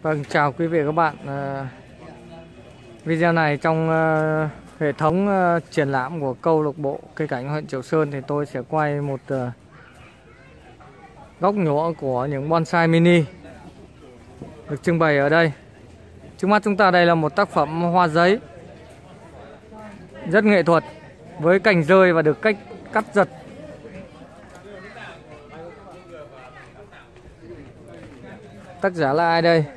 Vâng, chào quý vị và các bạn. Video này trong hệ thống triển lãm của câu lạc bộ cây cảnh huyện Triệu Sơn thì tôi sẽ quay một góc nhỏ của những bonsai mini được trưng bày ở đây. Trước mắt chúng ta đây là một tác phẩm hoa giấy rất nghệ thuật với cành rơi và được cách cắt giật. Tác giả là ai đây?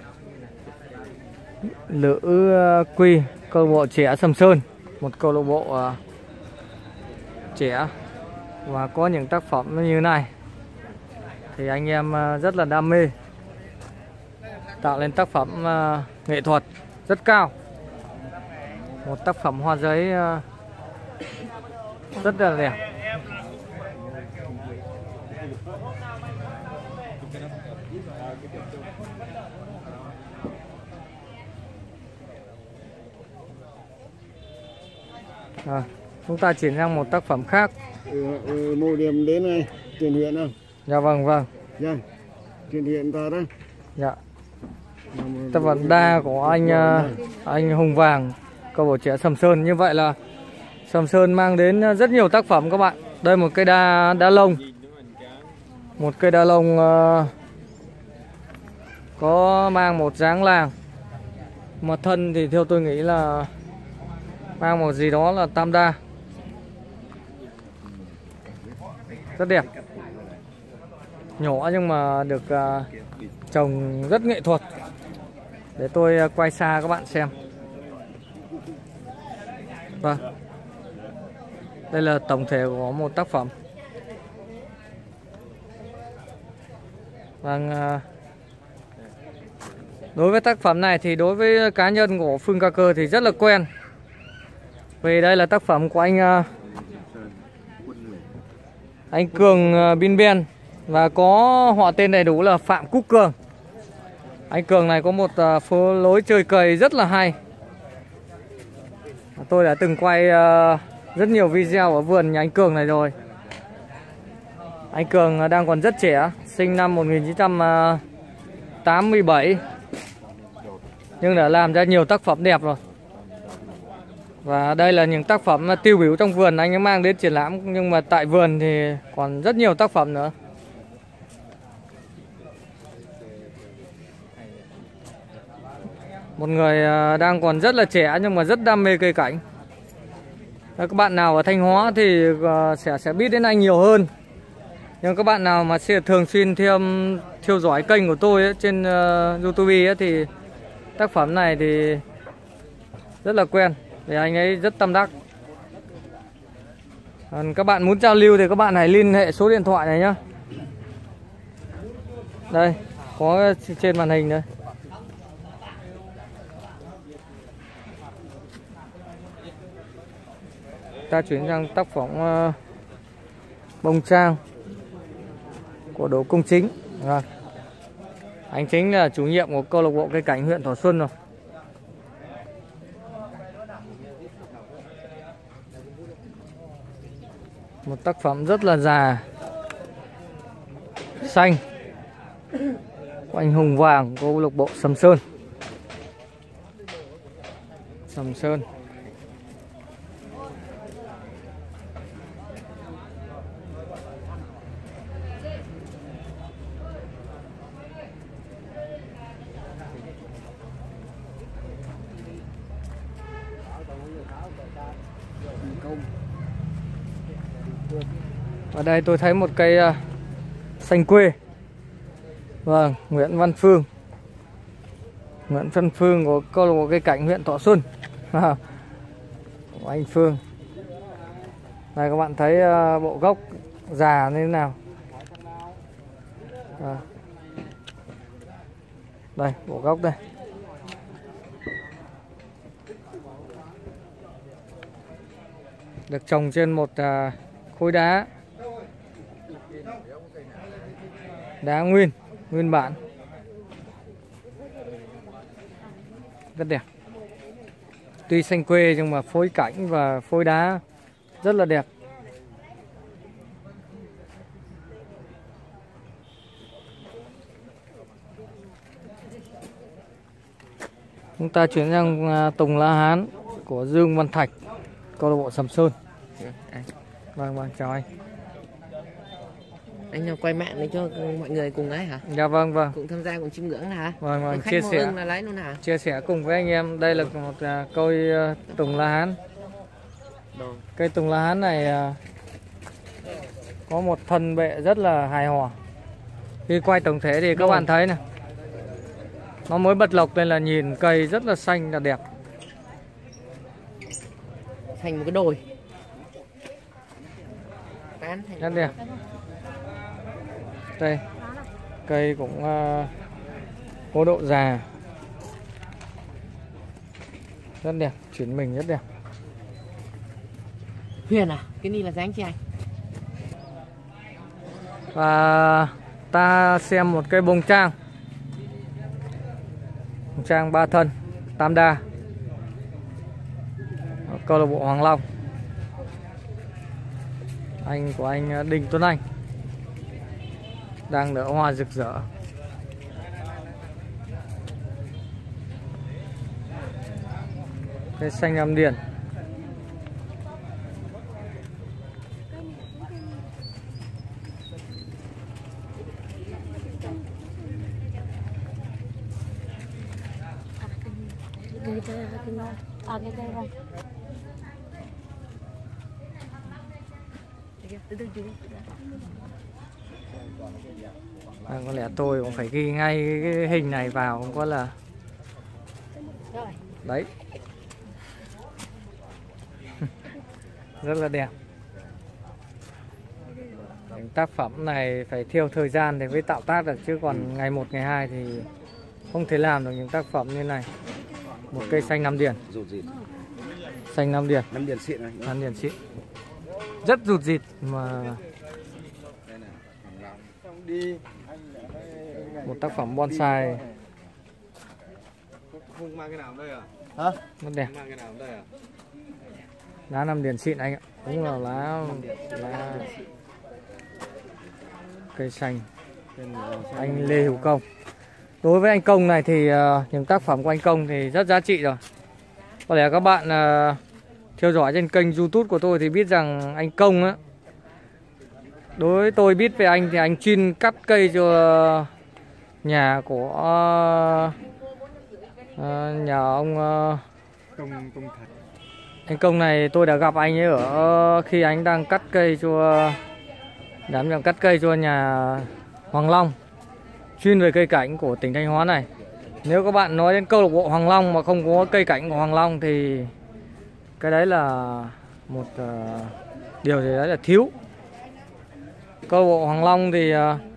Lữ Quy, câu lạc bộ trẻ Sầm Sơn, một câu lạc bộ trẻ và có những tác phẩm như này thì anh em rất là đam mê, tạo nên tác phẩm nghệ thuật rất cao, một tác phẩm hoa giấy rất là đẹp. Chúng ta chuyển sang một tác phẩm khác. Mô điểm đến này, truyền huyện không? Dạ vâng. Dạ, truyền huyện ta đó. Dạ. Tác phẩm đa của anh Hùng Vàng, câu lạc bộ trẻ Sầm Sơn. Như vậy là Sầm Sơn mang đến rất nhiều tác phẩm các bạn. Đây một cây đa lông. Một cây đa lông có mang một dáng làng. Mà thân thì theo tôi nghĩ là mang một gì đó là tam đa. Rất đẹp. Nhỏ nhưng mà được trồng rất nghệ thuật. Để tôi quay xa các bạn xem. Vâng. Đây là tổng thể của một tác phẩm. Vâng. Đối với tác phẩm này thì đối với cá nhân của Phương Ca Cơ thì rất là quen. Vì đây là tác phẩm của anh Cường Bin Ben và có họ tên đầy đủ là Phạm Quốc Cường. Anh Cường này có một phố lối chơi cầy rất là hay. Tôi đã từng quay rất nhiều video ở vườn nhà anh Cường này rồi. Anh Cường đang còn rất trẻ, sinh năm 1987 nhưng đã làm ra nhiều tác phẩm đẹp rồi. Và đây là những tác phẩm tiêu biểu trong vườn anh ấy mang đến triển lãm. Nhưng mà tại vườn thì còn rất nhiều tác phẩm nữa. Một người đang còn rất là trẻ nhưng mà rất đam mê cây cảnh. Các bạn nào ở Thanh Hóa thì sẽ biết đến anh nhiều hơn. Nhưng các bạn nào mà sẽ thường xuyên theo dõi kênh của tôi ấy, trên YouTube ấy, thì tác phẩm này thì rất là quen. Để anh ấy rất tâm đắc. Các bạn muốn giao lưu thì các bạn hãy liên hệ số điện thoại này nhá. Đây, có trên màn hình đây. Ta chuyển sang tác phẩm bông trang của Đỗ Công Chính. Anh Chính là chủ nhiệm của câu lạc bộ cây cảnh huyện Thọ Xuân rồi. Một tác phẩm rất là già, xanh của anh Hùng Vàng, câu lạc bộ Sầm Sơn. Sầm Sơn. Ở đây tôi thấy một cây xanh quê. Vâng, Nguyễn Văn Phương. Nguyễn Văn Phương của câu lạc bộ cây cảnh huyện Thọ Xuân. Của anh Phương. Đây các bạn thấy bộ gốc già như thế nào. Đây, bộ gốc đây. Được trồng trên một khối đá nguyên bản, rất đẹp. Tuy xanh quê nhưng mà phối cảnh và phối đá rất là đẹp. Chúng ta chuyển sang Tùng La Hán của Dương Văn Thạch, câu lạc bộ Sầm Sơn. Vâng, chào anh. Anh quay mạng để cho mọi người cùng ấy hả? Dạ vâng. Cũng tham gia cùng chiêm ngưỡng hả? Vâng, chia sẻ là lấy luôn hả? Chia sẻ cùng với anh em. Đây là một cây Tùng La Hán. Cây Tùng La Hán này có một thân bệ rất là hài hòa. Khi quay tổng thể thì các bạn thấy này, nó mới bật lộc lên là nhìn cây rất là xanh là đẹp. Thành một cái đồi. Rất đẹp. Đây, cây cũng có độ già, rất đẹp, chuyển mình rất đẹp. Huyền à, cái này là dáng chi anh? Và ta xem một cây bông trang. Bông trang 3 thân, tam đa, câu lạc bộ Hoàng Long. Anh của anh Đinh Tuấn Anh đang nở hoa rực rỡ. Cây xanh Nam Điền. Có lẽ tôi cũng phải ghi ngay cái hình này vào, không có là đấy. Rất là đẹp. Những tác phẩm này phải theo thời gian để mới tạo tác được, chứ còn ngày 1 ngày 2 thì không thể làm được những tác phẩm như này. Một cây xanh Nam Điền. Xanh Nam Điền. Nam Điền xịn này. Nam Điền xịn. Rất rụt rịt mà. Một tác phẩm bonsai. Không mang cái nào đây à? Hả? Rất đẹp. Mang cái nào đây à? Lá Nam Điền xịn anh ạ. Đúng là lá cây xanh. Anh Lê Hữu Công. Đối với anh Công này thì những tác phẩm của anh Công thì rất giá trị rồi. Có lẽ các bạn theo dõi trên kênh YouTube của tôi thì biết rằng anh Công á, đối với tôi biết về anh thì anh chuyên cắt cây cho nhà của nhà ông Công Thật. Anh Công này tôi đã gặp anh ấy ở khi anh đang cắt cây cho đảm nhận cắt cây cho nhà Hoàng Long, chuyên về cây cảnh của tỉnh Thanh Hóa này. Nếu các bạn nói đến câu lạc bộ Hoàng Long mà không có cây cảnh của Hoàng Long thì cái đấy là một điều gì đấy là thiếu. Câu lạc bộ Hoàng Long thì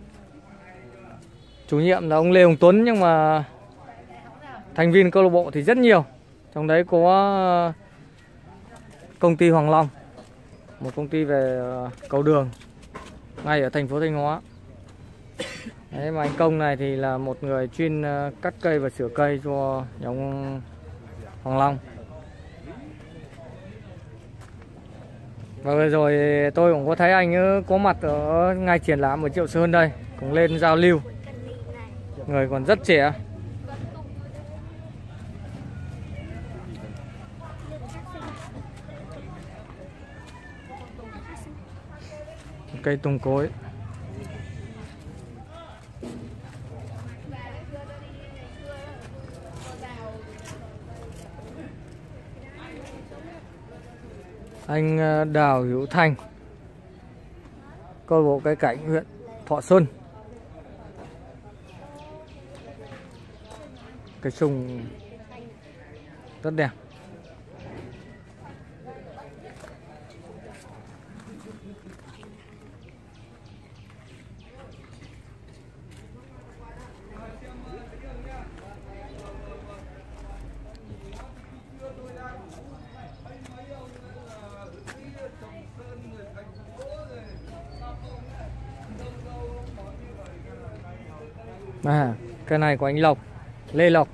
chủ nhiệm là ông Lê Hồng Tuấn, nhưng mà thành viên câu lạc bộ thì rất nhiều. Trong đấy có công ty Hoàng Long, một công ty về cầu đường ngay ở thành phố Thanh Hóa. Đấy, mà anh Công này thì là một người chuyên cắt cây và sửa cây cho nhà ông Hoàng Long. Và vừa rồi tôi cũng có thấy anh có mặt ở ngay triển lãm ở Triệu Sơn đây, cũng lên giao lưu. Người còn rất trẻ. Cây tùng cối. Anh Đào Hữu Thành, câu lạc bộ cây cảnh huyện Thọ Xuân. Cây sung rất đẹp. Cái này của anh Lộc, Lê Lộc,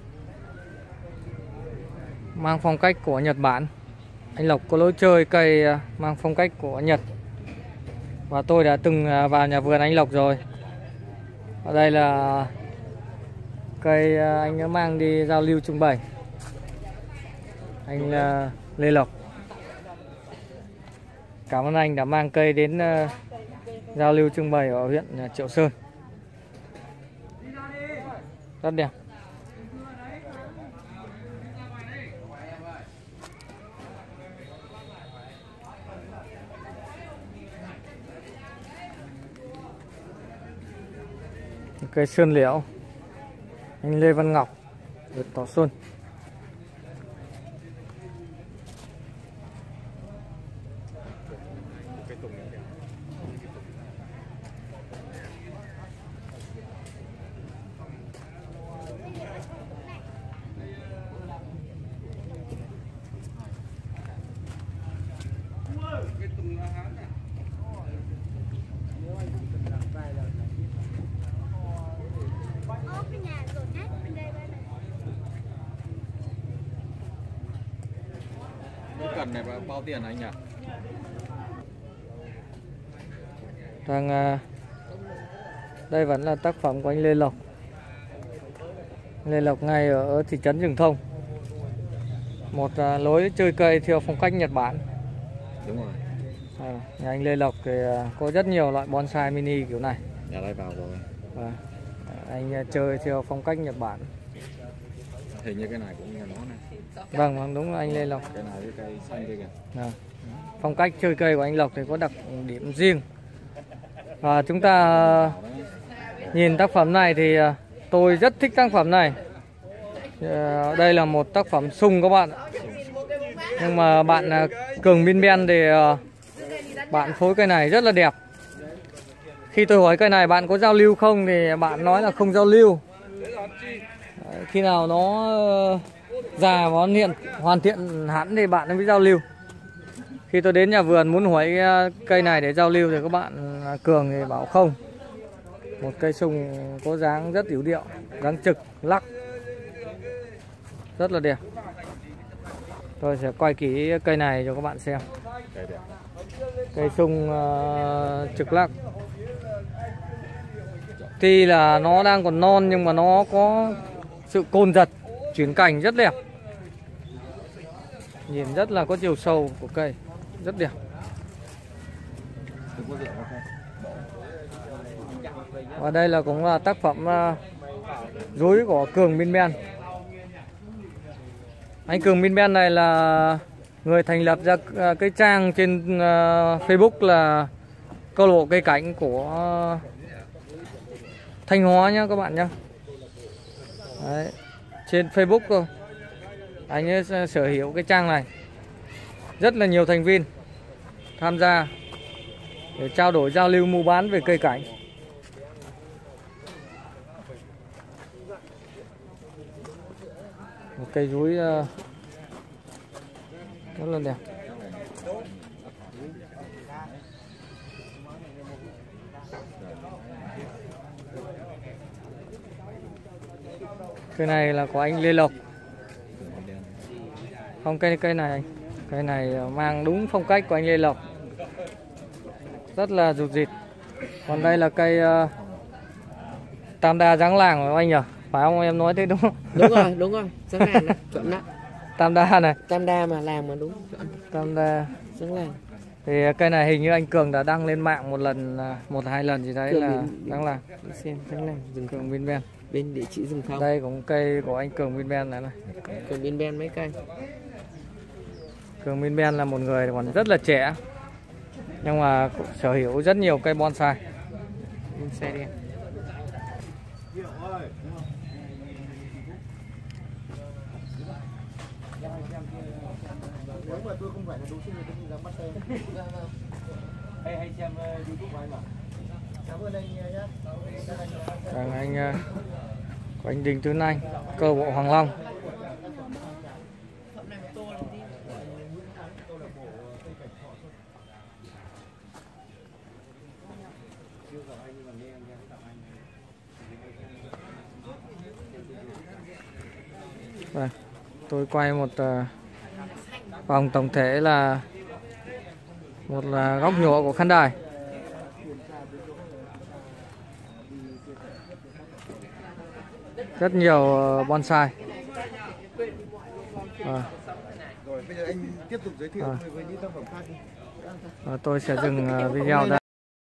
mang phong cách của Nhật Bản. Anh Lộc có lối chơi cây mang phong cách của Nhật, và tôi đã từng vào nhà vườn anh Lộc rồi. Ở đây là Cây anh đã mang đi giao lưu trưng bày. Anh Lê Lộc. Cảm ơn anh đã mang cây đến giao lưu trưng bày ở huyện Triệu Sơn. Rất đẹp. Cây sơn liễu anh Lê Văn Ngọc, huyện Thọ Xuân. Cái cần này bao tiền anh nhỉ? Đây vẫn là tác phẩm của anh Lê Lộc. Lê Lộc ngay ở thị trấn Rừng Thông. Một lối chơi cây theo phong cách Nhật Bản. Đúng rồi. Nhà anh Lê Lộc thì có rất nhiều loại bonsai mini kiểu này. Nhà đây vào rồi. Anh chơi theo phong cách Nhật Bản. Hình như cái này cũng như nó này. Vâng, đúng là anh Lê Lộc. Cái này với cây xanh kia kìa. Phong cách chơi cây của anh Lộc thì có đặc điểm riêng. Và chúng ta nhìn tác phẩm này thì tôi rất thích tác phẩm này. Đây là một tác phẩm sung các bạn. Nhưng mà bạn Cường Bin Ben thì bạn phối cây này rất là đẹp. Khi tôi hỏi cây này bạn có giao lưu không thì bạn nói là không giao lưu. Khi nào nó già và hoàn thiện hẳn thì bạn mới giao lưu. Khi tôi đến nhà vườn muốn hỏi cây này để giao lưu thì các bạn Cường thì bảo không. Một cây sung có dáng rất yếu điệu, dáng trực, lắc, rất là đẹp. Tôi sẽ quay kỹ cây này cho các bạn xem. Cây sung trực lắc. Tuy là nó đang còn non nhưng mà nó có sự côn giật, chuyển cành rất đẹp. Nhìn rất là có chiều sâu của cây, rất đẹp. Và đây là cũng là tác phẩm rối của Cường Bin Ben. Anh Cường Bin Ben này là người thành lập ra cái trang trên Facebook là câu lạc bộ cây cảnh của Thanh Hóa nhá các bạn nhá. Đấy, trên Facebook thôi. Anh ấy sở hữu cái trang này. Rất là nhiều thành viên tham gia để trao đổi giao lưu mua bán về cây cảnh. Một cây rúi rất là đẹp. Cây này là của anh Lê Lộc. Không, cây này anh. Cây này mang đúng phong cách của anh Lê Lộc. Rất là rụt rịt. Còn đây là cây tam đa dáng làng của anh nhỉ? Phải không, em nói thế đúng không? Đúng rồi, dáng làng đó, chuẩn đó. Tam đa này. Tam đa mà làng mà đúng, chuẩn. Tam đa dáng làng. Thì cây này hình như anh Cường đã đăng lên mạng một hai lần gì đấy là dáng làng. Xem dáng làng rừng Cường Bin Ben. Bên địa chỉ rừng thông. Đây cũng cây của anh Cường Bin Ben này. Cường Bin Ben mấy cây. Cường Bin Ben là một người còn rất là trẻ nhưng mà cũng sở hữu rất nhiều cây bonsai. Bonsai đen. Nếu mà tôi không phải là đối sinh thì tôi không dám bắt tay. Hay xem YouTube của anh mà. Cảm ơn anh nhé. Của anh Đình Tuấn Anh, câu lạc bộ Hoàng Long. Đây, tôi quay một vòng tổng thể là một góc nhỏ của khán đài. rất nhiều bonsai. Rồi bây giờ anh tiếp tục giới thiệu với những tác phẩm khác đi. Tôi sẽ dừng video đây.